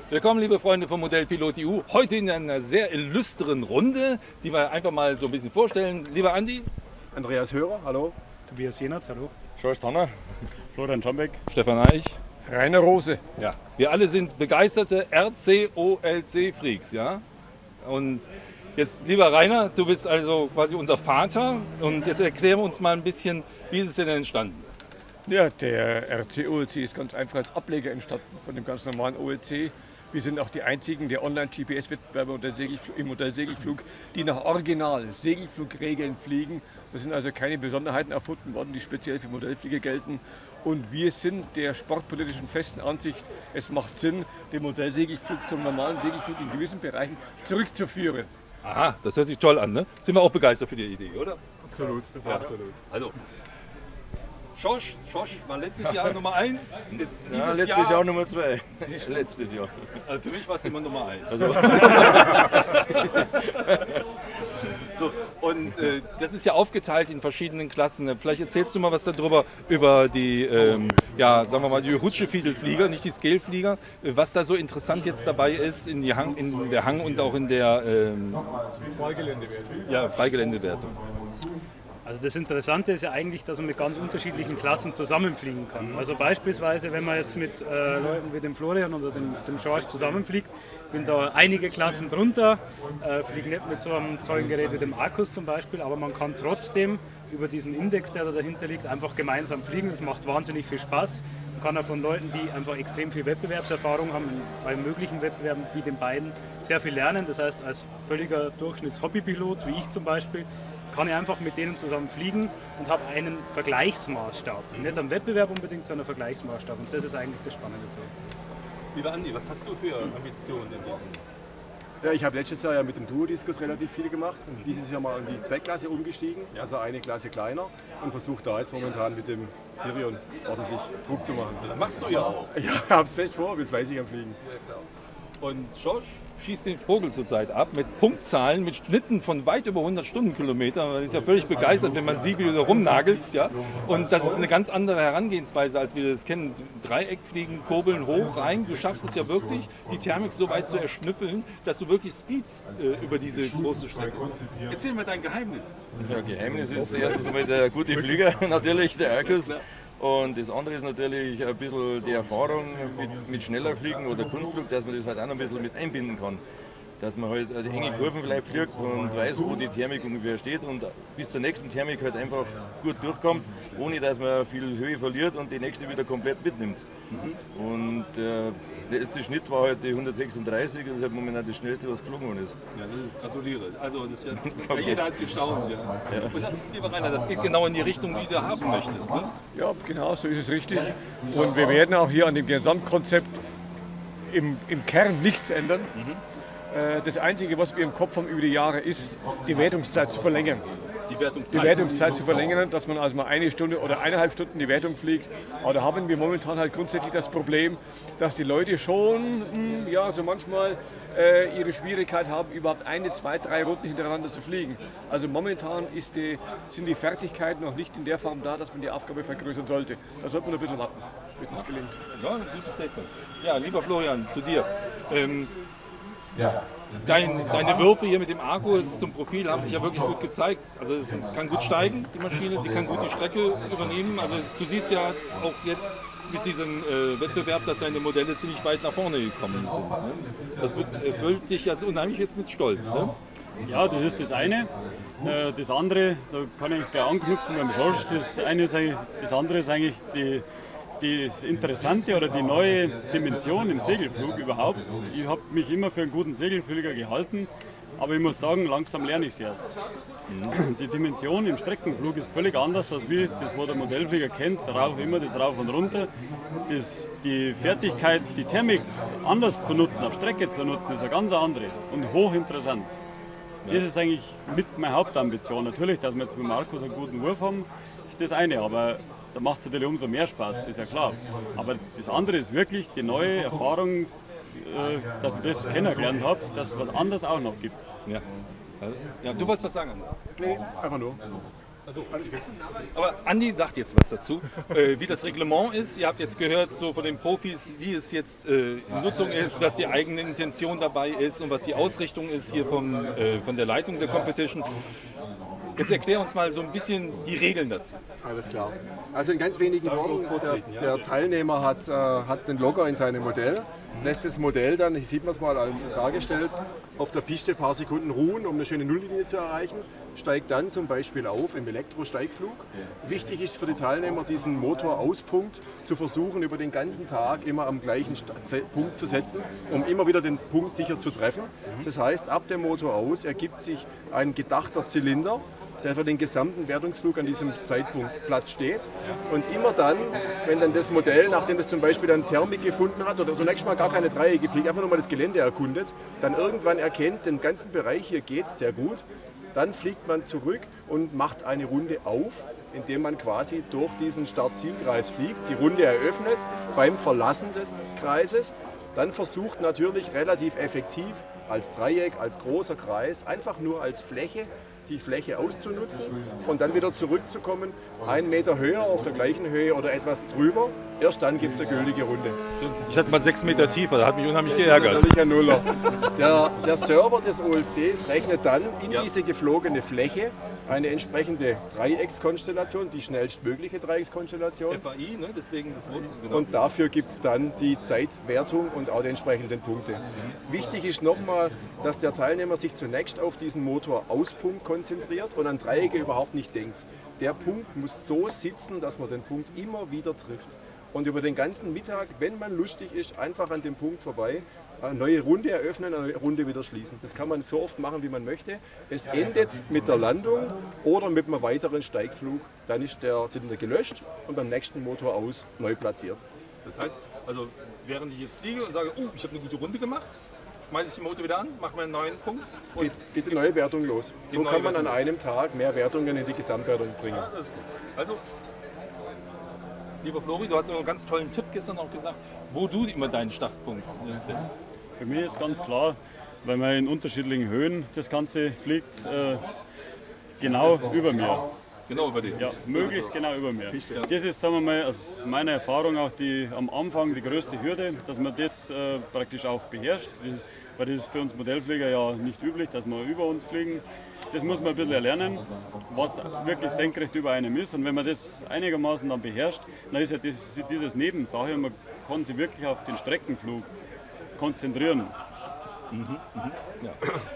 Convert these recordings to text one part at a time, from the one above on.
Willkommen, liebe Freunde vom Modellpilot EU. Heute in einer sehr illustren Runde, die wir einfach mal so ein bisschen vorstellen. Lieber Andi. Andreas Hörer, hallo. Tobias Jenert, hallo. George Tanner. Florian Schombeck. Stefan Eich. Rainer Rose. Ja, wir alle sind begeisterte RCOLC-Freaks, ja. Und jetzt, lieber Rainer, du bist also quasi unser Vater. Und jetzt erklären wir uns mal ein bisschen, wie ist es denn entstanden? Ja, der RCOLC ist ganz einfach als Ableger entstanden von dem ganz normalen OLC. Wir sind auch die einzigen der Online-GPS-Wettbewerber im Modellsegelflug, die nach Original-Segelflugregeln fliegen. Das sind also keine Besonderheiten erfunden worden, die speziell für Modellflieger gelten. Und wir sind der sportpolitischen festen Ansicht, es macht Sinn, den Modellsegelflug zum normalen Segelflug in gewissen Bereichen zurückzuführen. Aha, das hört sich toll an, ne? Sind wir auch begeistert für die Idee, oder? Absolut, super, Ja. absolut. Also, Schorsch war letztes Jahr Nummer 1. Ja, letztes Jahr Nummer 2. Letztes Jahr. Also für mich war es immer Nummer 1. Also, So, und das ist ja aufgeteilt in verschiedenen Klassen. Vielleicht erzählst du mal was darüber, über die, ja, sagen wir mal, die Rutschefiedelflieger, nicht die Scaleflieger. Was da so interessant jetzt dabei ist in der Hang- und auch in der Freigeländewertung. Also das Interessante ist ja eigentlich, dass man mit ganz unterschiedlichen Klassen zusammenfliegen kann. Also beispielsweise, wenn man jetzt mit Leuten wie dem Florian oder dem George zusammenfliegt, bin da einige Klassen drunter, fliegen nicht mit so einem tollen Gerät wie dem Arcus zum Beispiel, aber man kann trotzdem über diesen Index, der da dahinter liegt, einfach gemeinsam fliegen. Das macht wahnsinnig viel Spaß. Man kann auch von Leuten, die einfach extrem viel Wettbewerbserfahrung haben, bei möglichen Wettbewerben wie den beiden, sehr viel lernen. Das heißt, als völliger Durchschnitts-Hobbypilot, wie ich zum Beispiel, kann ich einfach mit denen zusammen fliegen und habe einen Vergleichsmaßstab. Nicht am Wettbewerb unbedingt, sondern einen Vergleichsmaßstab. Und das ist eigentlich das Spannende daran. Lieber Andi, was hast du für Ambitionen in diesem? Ja, ich habe letztes Jahr ja mit dem Duodiskus relativ viel gemacht und dieses Jahr mal in die Zweitklasse umgestiegen, also eine Klasse kleiner, und versuche da jetzt momentan mit dem Sirion ordentlich Druck zu machen. Das machst du ja auch. Ja, hab's fest vor, bin fleißig am Fliegen. Und George schießt den Vogel zurzeit ab mit Punktzahlen, mit Schnitten von weit über 100 Stundenkilometern. Man ist ja völlig begeistert, wenn man sieht, wie du da rumnagelst. Ja? Und das ist eine ganz andere Herangehensweise, als wir das kennen. Dreieckfliegen, kurbeln hoch, rein. Du schaffst es ja wirklich, die Thermik so weit zu erschnüffeln, dass du wirklich Speeds über diese große Strecke. Erzähl mir dein Geheimnis. ja, Geheimnis ist erstens einmal der gute Flieger, natürlich der Arcus. Und das andere ist natürlich ein bisschen die Erfahrung mit schneller Fliegen oder Kunstflug, dass man das halt auch noch ein bisschen mit einbinden kann. Dass man halt die enge Kurven vielleicht fliegt und weiß, wo die Thermik ungefähr steht und bis zur nächsten Thermik halt einfach gut durchkommt, ohne dass man viel Höhe verliert und die nächste wieder komplett mitnimmt. Und der letzte Schnitt war halt die 136, das ist halt momentan das schnellste, was geflogen worden ist. Ja, das ist, gratuliere. Also das ist ja, jeder hat gestaunt. Ja. Und dann, lieber Rainer, das geht genau in die Richtung, die du haben möchtest. Ne? Ja, genau, so ist es richtig. Und wir werden auch hier an dem Gesamtkonzept im Kern nichts ändern. Das Einzige, was wir im Kopf haben über die Jahre, ist, die Wertungszeit zu verlängern. Die Wertungszeit. Die Wertungszeit zu verlängern, dass man also mal eine Stunde oder 1,5 Stunden die Wertung fliegt. Aber da haben wir momentan halt grundsätzlich das Problem, dass die Leute schon, ja, so manchmal ihre Schwierigkeit haben, überhaupt 1, 2, 3 Runden hintereinander zu fliegen. Also momentan sind die Fertigkeiten noch nicht in der Form da, dass man die Aufgabe vergrößern sollte. Da sollte man ein bisschen warten, bis das gelingt. Ja, ein gutes Statement. Ja, lieber Florian, zu dir. Deine Würfe hier mit dem Arcus zum Profil haben sich ja wirklich gut gezeigt. Also es kann gut steigen, die Maschine, sie kann gut die Strecke übernehmen. Also du siehst ja auch jetzt mit diesem Wettbewerb, dass deine Modelle ziemlich weit nach vorne gekommen sind. Ne? Das erfüllt dich jetzt unheimlich jetzt mit Stolz. Ne? Ja, das ist das eine. Das andere, da kann ich gleich anknüpfen beim George. Das andere ist eigentlich das Interessante oder die neue Dimension im Segelflug überhaupt. Ich habe mich immer für einen guten Segelflieger gehalten, aber ich muss sagen, langsam lerne ich es erst. Die Dimension im Streckenflug ist völlig anders als wie das, was der Modellflieger kennt, immer das Rauf und Runter. Die Fertigkeit, die Thermik anders zu nutzen, auf Strecke zu nutzen, ist eine ganz andere und hochinteressant. Das ist eigentlich mit meiner Hauptambition. Natürlich, dass wir jetzt mit Markus einen guten Wurf haben, ist das eine, aber da macht es natürlich umso mehr Spaß, ist ja klar. Aber das andere ist wirklich die neue Erfahrung, dass ich das kennengelernt habe, dass es was anderes auch noch gibt. Ja. Ja, du wolltest was sagen? Nee, einfach nur. Also, aber Andi sagt jetzt was dazu, wie das Reglement ist. Ihr habt jetzt gehört so von den Profis, wie es jetzt in Nutzung ist, was die eigene Intention dabei ist und was die Ausrichtung ist hier von der Leitung der Competition. Jetzt erklär uns mal so ein bisschen die Regeln dazu. Alles klar. Also in ganz wenigen Worten, der Teilnehmer hat einen Logger in seinem Modell, lässt das Modell dann, hier sieht man es mal als dargestellt, auf der Piste ein paar Sekunden ruhen, um eine schöne Nulllinie zu erreichen, steigt dann zum Beispiel auf im Elektrosteigflug. Wichtig ist für die Teilnehmer, diesen Motorauspunkt zu versuchen, über den ganzen Tag immer am gleichen Punkt zu setzen, um immer wieder den Punkt sicher zu treffen. Das heißt, ab dem Motor aus ergibt sich ein gedachter Zylinder, der für den gesamten Wertungsflug an diesem Zeitpunkt Platz steht. Und immer dann, wenn dann das Modell, nachdem es zum Beispiel dann Thermik gefunden hat oder zunächst mal gar keine Dreiecke fliegt, einfach nur mal das Gelände erkundet, dann irgendwann erkennt, den ganzen Bereich hier geht es sehr gut, dann fliegt man zurück und macht eine Runde auf, indem man quasi durch diesen Start-Ziel-Kreis fliegt, die Runde eröffnet beim Verlassen des Kreises, dann versucht natürlich relativ effektiv als Dreieck, als großer Kreis, einfach nur als Fläche, die Fläche auszunutzen und dann wieder zurückzukommen, 1 Meter höher auf der gleichen Höhe oder etwas drüber. Erst dann gibt es eine gültige Runde. Ich hatte mal 6 Meter tiefer, da hat mich unheimlich geärgert. Das ist natürlich ein Nuller. Der Server des OLCs rechnet dann in diese geflogene Fläche eine entsprechende Dreieckskonstellation, die schnellstmögliche Dreieckskonstellation. FAI, ne? Deswegen das Große. Genau. Und dafür gibt es dann die Zeitwertung und auch die entsprechenden Punkte. Wichtig ist nochmal, dass der Teilnehmer sich zunächst auf diesen Motorauspunkt konzentriert und an Dreiecke überhaupt nicht denkt. Der Punkt muss so sitzen, dass man den Punkt immer wieder trifft. Und über den ganzen Mittag, wenn man lustig ist, einfach an dem Punkt vorbei, eine neue Runde eröffnen, eine Runde wieder schließen. Das kann man so oft machen, wie man möchte. Es endet mit der Landung oder mit einem weiteren Steigflug. Dann ist der Zylinder gelöscht und beim nächsten Motor aus neu platziert. Das heißt, also während ich jetzt fliege und sage, oh, ich habe eine gute Runde gemacht, schmeiße ich den Motor wieder an, mache mir einen neuen Punkt. Und geht die neue Wertung los. So kann man an einem Tag mehr Wertungen in die Gesamtwertung bringen. Ja, das ist gut. Also, lieber Flori, du hast einen ganz tollen Tipp gestern auch gesagt, wo du immer deinen Startpunkt setzt. Für mich ist ganz klar, weil man in unterschiedlichen Höhen das Ganze fliegt, genau über mir. Genau über den. Ja, möglichst genau über mir. Das ist, sagen wir mal, aus meiner Erfahrung auch am Anfang die größte Hürde, dass man das praktisch auch beherrscht. Weil das ist für uns Modellflieger ja nicht üblich, dass wir über uns fliegen. Das muss man ein bisschen erlernen, was wirklich senkrecht über einem ist. Und wenn man das einigermaßen dann beherrscht, dann ist ja dieses Nebensache und man kann sich wirklich auf den Streckenflug konzentrieren. Ja.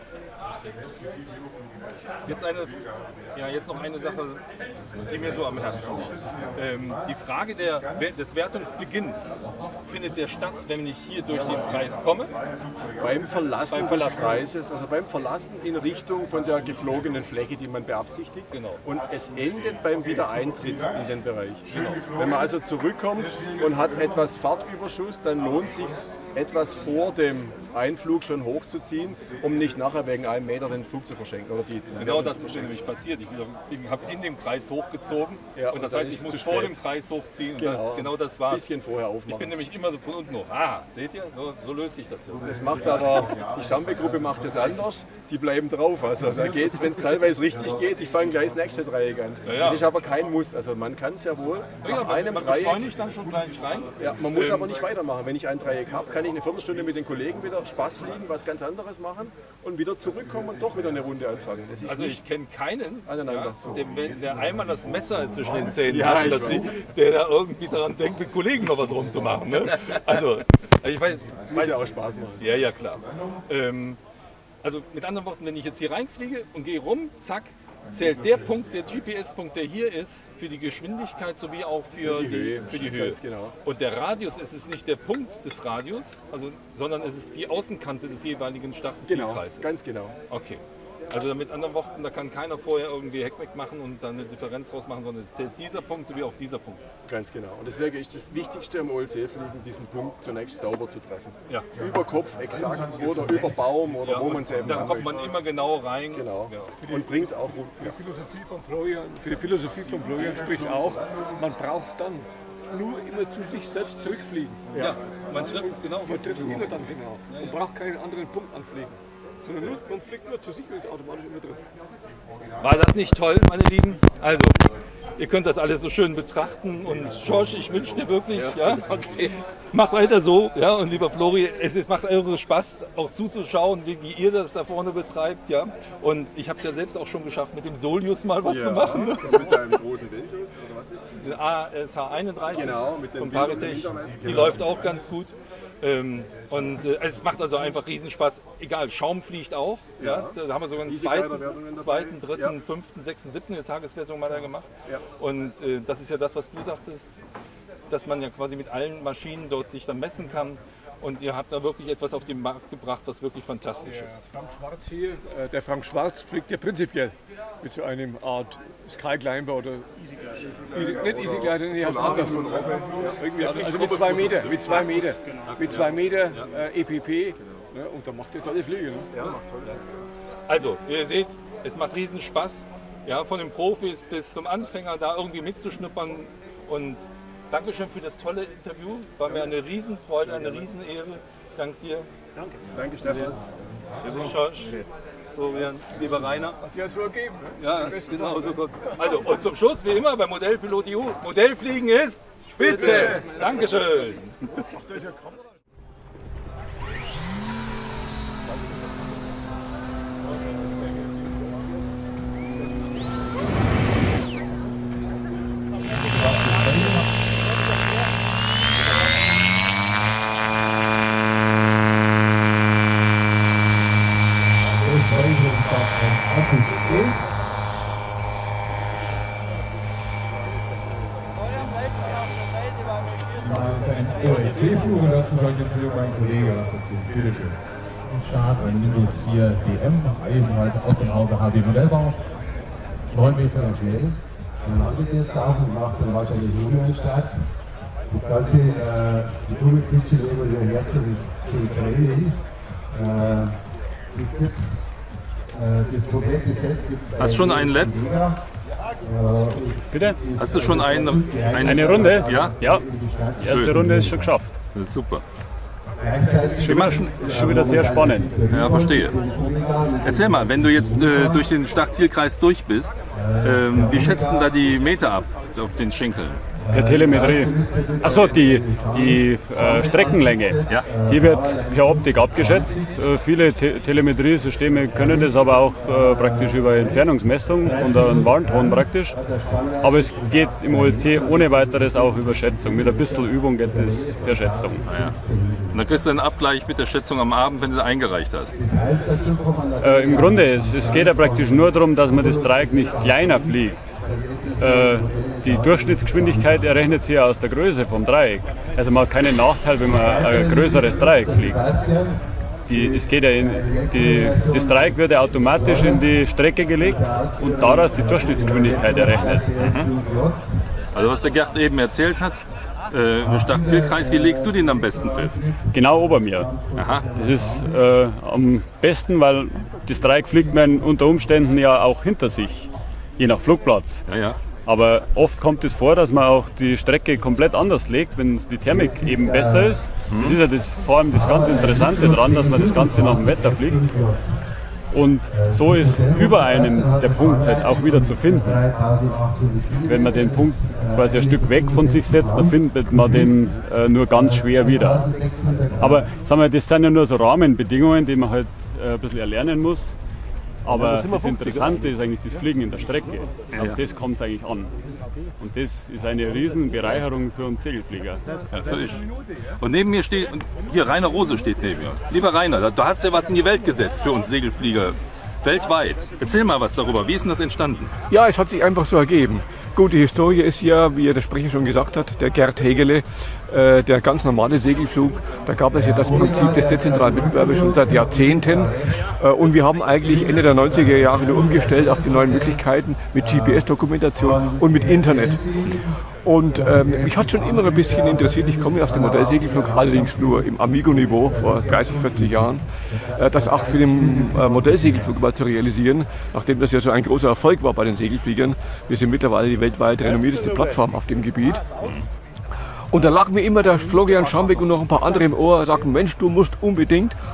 Jetzt noch eine Sache, die mir so am Herzen liegt. Die Frage des Wertungsbeginns, findet der statt, wenn ich hier durch den Kreis komme? Beim Verlassen des Kreises, also beim Verlassen in Richtung von der geflogenen Fläche, die man beabsichtigt. Genau. Und es endet beim Wiedereintritt in den Bereich. Genau. Wenn man also zurückkommt und hat etwas Fahrtüberschuss, dann lohnt es sich, etwas vor dem Einflug schon hochzuziehen, um nicht nachher wegen einem Meter den Flug zu verschenken. Oder genau das ist nämlich passiert. Ich habe in dem Kreis hochgezogen und das heißt, ich muss vor dem Kreis hochziehen. Genau das war. Ein bisschen vorher aufmachen. Ich bin nämlich immer von unten hoch. Seht ihr? So löst sich das jetzt. Das macht aber, die Schampe-Gruppe macht es anders. Die bleiben drauf. Also da geht es, wenn es teilweise richtig geht, ich fange gleich das nächste Dreieck an. Das ist aber kein Muss. Also man kann es ja wohl nach einem Dreieck. Man beschleunigt dann schon gleich rein. Ja, man muss aber nicht weitermachen. Wenn ich ein Dreieck habe, kann ich eine Viertelstunde mit den Kollegen wieder Spaß fliegen, was ganz anderes machen und wieder zurückkommen und doch wieder eine Runde anfangen. Das ist also ich kenne keinen, der einmal das Messer zwischen den Zähnen hat, der da irgendwie daran denkt, mit Kollegen noch was rumzumachen. Ne? Also ich weiß, muss ja auch Spaß machen. Ja, klar. Also mit anderen Worten, wenn ich jetzt hier reinfliege und gehe rum, zack, zählt der Punkt, der GPS-Punkt, der hier ist, für die Geschwindigkeit sowie auch für die Höhe. Ganz genau. Und der Radius, es ist nicht der Punkt des Radius, sondern es ist die Außenkante des jeweiligen Startzielkreises. Genau, ganz genau. Okay. Also mit anderen Worten, da kann keiner vorher irgendwie Heckmeck machen und dann eine Differenz draus machen, sondern es zählt dieser Punkt sowie auch dieser Punkt. Ganz genau. Und deswegen ist das Wichtigste am OLC-Fliegen, diesen Punkt zunächst sauber zu treffen. Ja. Über Kopf exakt oder über Baum oder wo man es eben da kommt man immer genau rein. Genau. Ja. Und bringt auch für die Philosophie von Florian spricht auch, man braucht dann nur immer zu sich selbst zurückfliegen. Ja, man trifft es genau. Man trifft es immer dann genau und braucht keinen anderen Punkt anfliegen. sondern nur, man fliegt nur zur Sicherheit, ist automatisch immer drin. War das nicht toll, meine Lieben? Also, ihr könnt das alles so schön betrachten und George, ich wünsche dir wirklich, ja, macht weiter so, ja, und lieber Flori, es macht irre Spaß, auch zuzuschauen, wie ihr das da vorne betreibt, ja, und ich habe es ja selbst auch schon geschafft, mit dem Solius mal was zu machen. Ne? Mit deinem großen Bildschirm, oder was ist ASH 31 genau, mit dem von Paritech, die läuft auch ganz gut. Es macht also einfach Riesenspaß, egal, Schaum fliegt auch, ja. Da haben wir sogar einen zweiten, dritten, fünften, sechsten, siebten Tageswertung mal da gemacht. Ja. Und das ist ja das, was du sagtest, dass man ja quasi mit allen Maschinen dort sich dann messen kann. Und ihr habt da wirklich etwas auf den Markt gebracht, was wirklich fantastisch ist. Der Frank Schwarz fliegt ja prinzipiell mit so einem Art Skyclimber oder Easy Glider, nee, heißt anders. Also mit 2 Meter, mit 2 Meter EPP, ne, und da macht er tolle Flüge. Ne? Ja, macht tolle. Also, wie ihr seht, es macht riesen Spaß, ja, von den Profis bis zum Anfänger da irgendwie mitzuschnuppern. Und Dankeschön für das tolle Interview, war mir eine Riesenfreude, eine Riesenehre. Dank dir. Danke. Danke, Stefan. George, Florian, lieber Rainer. Hat sich halt so ergeben. Ne? Ja, genau so kurz. Also, und zum Schluss, wie immer, bei Modellpilot EU, Modellfliegen ist Spitze. Dankeschön. OLC-Flug und dazu sagt jetzt wieder mein Kollege was dazu. Bitte schön. Start ein Windows 4 DM, ebenfalls aus dem Hause HB Modellbau. 9 Meter schnell. Man landet jetzt auch und macht dann wahrscheinlich nur einen Start. Das Ganze, die Tunnel fliegt schon immer wieder her zum Training. Das komplette Set gibt es. Hast du schon einen LED? Bitte? Hast du schon eine Runde? Ja? Ja. Die erste Runde ist schon geschafft. Das ist super. Schon wieder sehr spannend. Ja, verstehe. Erzähl mal, wenn du jetzt durch den Startzielkreis durch bist, wie schätzt denn da die Meter ab auf den Schenkeln? Per Telemetrie. Achso, die Streckenlänge, Ja. die wird per Optik abgeschätzt. Viele Telemetriesysteme können das aber auch praktisch über Entfernungsmessung und einen Warnton praktisch. Aber es geht im OLC ohne weiteres auch über Schätzung. Mit ein bisschen Übung geht es per Schätzung. Ja. Und dann kriegst du einen Abgleich mit der Schätzung am Abend, wenn du sie eingereicht hast. Im Grunde, es geht ja praktisch nur darum, dass man das Dreieck nicht kleiner fliegt. Die Durchschnittsgeschwindigkeit errechnet sich ja aus der Größe vom Dreieck. Also man hat keinen Nachteil, wenn man ein größeres Dreieck fliegt. Das Dreieck wird ja automatisch in die Strecke gelegt und daraus die Durchschnittsgeschwindigkeit errechnet. Also was der Gerd eben erzählt hat, im Startzielkreis, wie legst du den am besten fest? Genau ober mir. Aha. Das ist am besten, weil das Dreieck fliegt man unter Umständen ja auch hinter sich, je nach Flugplatz. Ja, ja. Aber oft kommt es vor, dass man auch die Strecke komplett anders legt, wenn die Thermik eben besser ist. Das ist ja vor allem das ganz Interessante daran, dass man das Ganze nach dem Wetter fliegt. Und so ist über einem der Punkt halt auch wieder zu finden. Wenn man den Punkt quasi ein Stück weg von sich setzt, dann findet man den nur ganz schwer wieder. Aber sagen wir, das sind ja nur so Rahmenbedingungen, die man halt ein bisschen erlernen muss. Aber das Interessante ist eigentlich das Fliegen in der Strecke. Auf das kommt es eigentlich an. Und das ist eine Riesenbereicherung für uns Segelflieger. Natürlich. Und neben mir steht, und hier Rainer Rose steht neben mir. Lieber Rainer, du hast ja was in die Welt gesetzt für uns Segelflieger. Weltweit. Erzähl mal was darüber. Wie ist denn das entstanden? Ja, es hat sich einfach so ergeben. Gut, die Historie ist ja, wie der Sprecher schon gesagt hat, der Gerd Hegele, der ganz normale Segelflug. Da gab es ja das Prinzip des dezentralen Wettbewerbs schon seit Jahrzehnten. Und wir haben eigentlich Ende der 90er Jahre nur umgestellt auf die neuen Möglichkeiten mit GPS-Dokumentation und mit Internet. Und mich hat schon immer ein bisschen interessiert, ich komme aus dem Modellsegelflug, allerdings nur im Amigo-Niveau vor 30, 40 Jahren, das auch für den Modellsegelflug mal zu realisieren, nachdem das ja so ein großer Erfolg war bei den Segelfliegern. Wir sind mittlerweile die weltweit renommierteste Plattform auf dem Gebiet. Und da lag mir immer der Florian Schambeck und noch ein paar andere im Ohr und sagten, Mensch, du musst unbedingt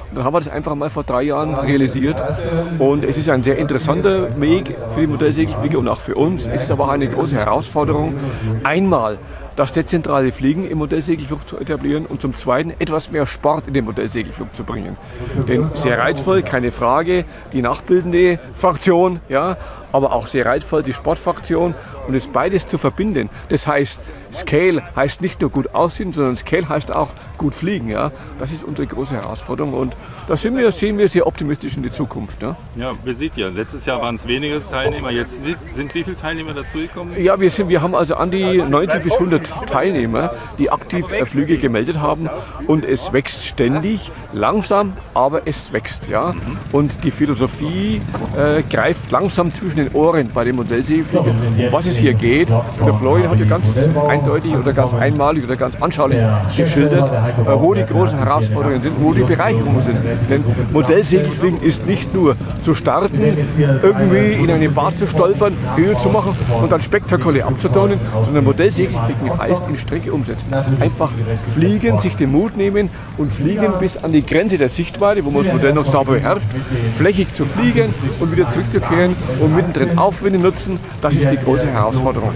Dann haben wir das einfach mal vor 3 Jahren realisiert. Und es ist ein sehr interessanter Weg für die Modellsegelflieger und auch für uns. Es ist aber auch eine große Herausforderung, einmal das dezentrale Fliegen im Modellsegelflug zu etablieren und zum Zweiten etwas mehr Sport in den Modellsegelflug zu bringen. Denn sehr reizvoll, keine Frage, die nachbildende Fraktion, ja, aber auch sehr reizvoll die Sportfraktion und das beides zu verbinden. Das heißt, Scale heißt nicht nur gut aussehen, sondern Scale heißt auch gut fliegen. Ja? Das ist unsere große Herausforderung und da sehen wir sehr optimistisch in die Zukunft. Ja, ja, wir sehen ja, letztes Jahr waren es wenige Teilnehmer, jetzt sind wie viele Teilnehmer dazugekommen? Ja, wir haben also an die 90 bis 100 Teilnehmer, die aktiv Flüge gemeldet haben und es wächst ständig, langsam, aber es wächst. Ja? Und die Philosophie greift langsam zwischen den Ohren bei den Modellsegelfliegern, um was es hier geht. Und der Florian hat ja ganz eindeutig oder ganz einmalig oder ganz anschaulich geschildert, wo die großen Herausforderungen sind, wo die Bereicherungen sind. Denn Modellsegelfliegen ist nicht nur zu starten, irgendwie in eine Bar zu stolpern, Höhe zu machen und dann spektakulär abzutaunen, sondern Modellsegelfliegen heißt in Strecke umsetzen. Einfach fliegen, sich den Mut nehmen und fliegen bis an die Grenze der Sichtweite, wo man das Modell noch sauber beherrscht, flächig zu fliegen und wieder zurückzukehren und mittendrin Aufwinde nutzen. Das ist die große Herausforderung.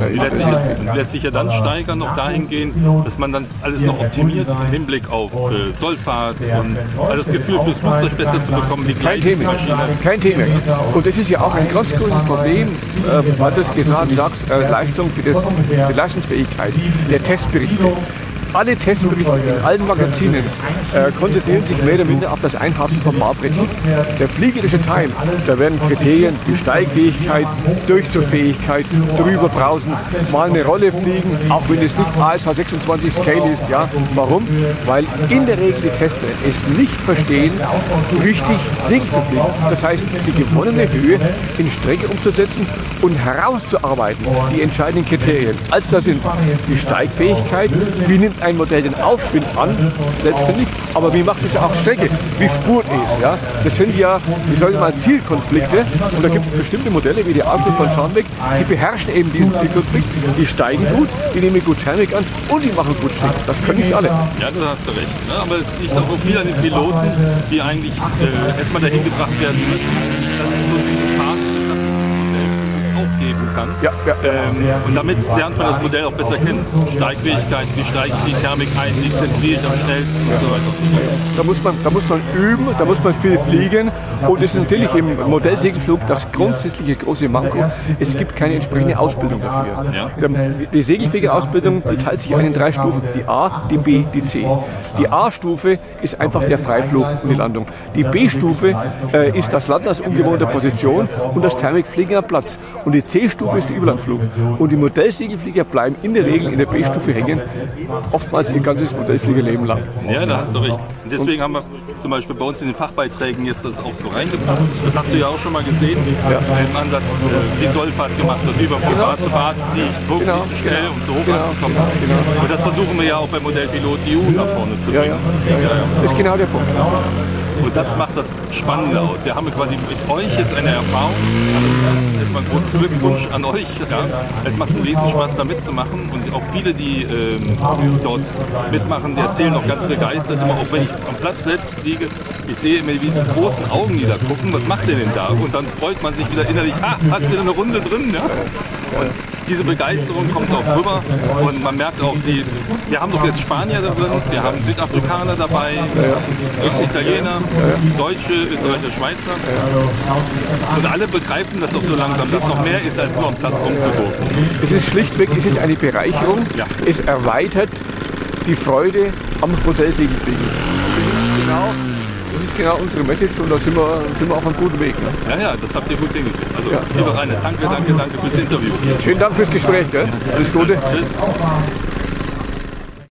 Lässt sich ja dann steigern, noch dahingehend, dass man dann alles noch optimiert im Hinblick auf Sollfahrt und das Gefühl fürs Flugzeug besser zu bekommen. Wie Kein Thema. Kein Thema. Und das ist ja auch ein ganz großes Problem, weil du es gesagt sagst, Leistung für die Leistungsfähigkeit, der Testbericht. Alle Testberichte in allen Magazinen konzentrieren sich mehr oder minder auf das Einhassen vom Barbrettchen. Der fliegerische Teil, da werden Kriterien wie Steigfähigkeit, Durchzugfähigkeit, drüberbrausen, mal eine Rolle fliegen, auch wenn es nicht ASH 26 Scale ist. Ja, warum? Weil in der Regel die Tester es nicht verstehen, richtig Segel zu fliegen. Das heißt, die gewonnene Höhe in Strecke umzusetzen und herauszuarbeiten, die entscheidenden Kriterien. Also das sind die Steigfähigkeit, wie nimmt ein Modell den Aufwind an, letztendlich, aber wie macht es auch Strecke, wie spurt es. Ja? Das sind ja, wie soll ich mal, Zielkonflikte und da gibt es bestimmte Modelle wie die Argo von Scharnbeck, die beherrschen eben diesen Zielkonflikt, die steigen gut, die nehmen gut Thermik an und die machen gut Strecke. Das können nicht alle. Ja, da hast du recht. Ne? Aber es liegt auch viel an den Piloten, die eigentlich erstmal dahin gebracht werden müssen, dass es so diese Part aufheben kann. Ja, und damit lernt man das Modell auch besser kennen. Steigfähigkeit, wie steige ich die Thermik ein, wie zentriere ich am schnellsten und so weiter. Da muss man üben, da muss man viel fliegen und es ist natürlich im Modellsegelflug das grundsätzliche große Manko. Es gibt keine entsprechende Ausbildung dafür. Ja. Die Segelfliegerausbildung, die teilt sich ein in 3 Stufen, die A, die B, die C. Die A-Stufe ist einfach der Freiflug und die Landung. Die B-Stufe ist das Landen aus ungewohnter Position und das Thermikfliegen am Platz. Und die C-Stufe ist der Überlandflug. Und die Modellsegelflieger bleiben in der Regel in der B-Stufe hängen, oftmals ihr ganzes Modellfliegerleben lang. Ja, da hast du recht. Und deswegen haben wir zum Beispiel bei uns in den Fachbeiträgen jetzt das auch so reingebracht. Das hast du ja auch schon mal gesehen, im Ansatz, die Sollfahrt gemacht wird, über von Fahrt zu Fahrt, die schnell und so hoch anzukommen. Und das versuchen wir ja auch beim Modellpilot die EU nach vorne zu bringen. Das ist genau der Punkt. Und das macht das Spannende aus. Wir haben quasi mit euch jetzt eine Erfahrung. Also erstmal großen Glückwunsch an euch. Ja. Es macht einen riesen Spaß, da mitzumachen. Und auch viele, die dort mitmachen, die erzählen auch ganz begeistert. Immer auch wenn ich am Platz liege, ich sehe immer wie die großen Augen, die da gucken. Was macht ihr denn da? Und dann freut man sich wieder innerlich, hast wieder eine Runde drin. Ja? Und diese Begeisterung kommt auch rüber und man merkt auch, wir haben doch jetzt Spanier da drin, wir haben Südafrikaner dabei, Italiener, Deutsche, Österreicher, Schweizer und alle begreifen das doch so langsam, dass noch mehr ist, als nur am Platz rumzugurken. Es ist schlichtweg, es ist eine Bereicherung, es erweitert die Freude am Modellsegelfliegen. Das ist genau unsere Message und da sind wir auf einem guten Weg. Ne? Ja, das habt ihr gut hingekriegt. Also, lieber Rainer, danke fürs Interview. Schönen Dank fürs Gespräch. Gell? Alles Gute. Tschüss.